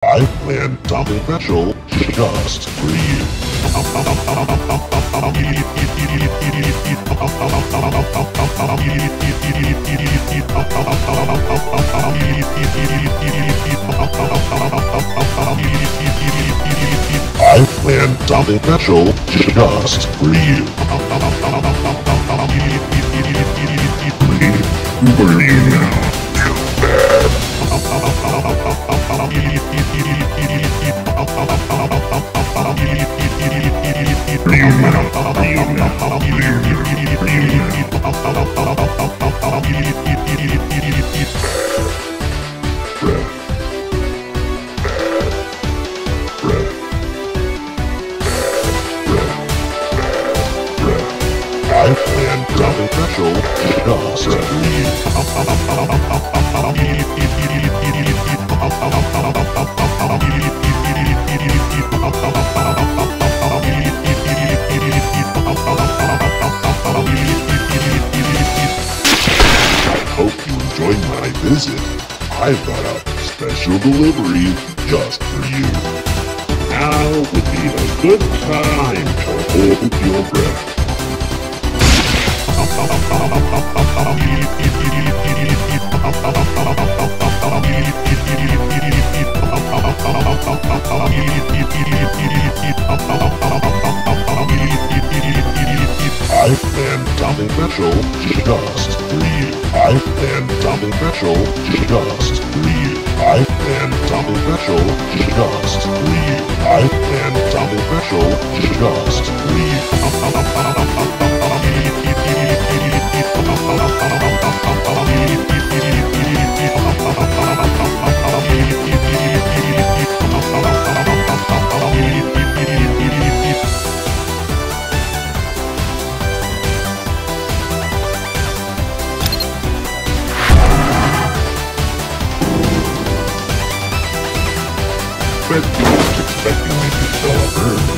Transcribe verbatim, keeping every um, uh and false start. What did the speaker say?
I planned something special just for you. I planned something special just for you. Who are you now? Too bad. I planned something special just for you. I hope you enjoyed my visit. I've got a special delivery just for you. Now would be a good time to hold your breath. I planned something special just for you. I planned something special just for you. I planned something special just for you. I planned something special just for you. Bet you weren't expecting me to sell a bird.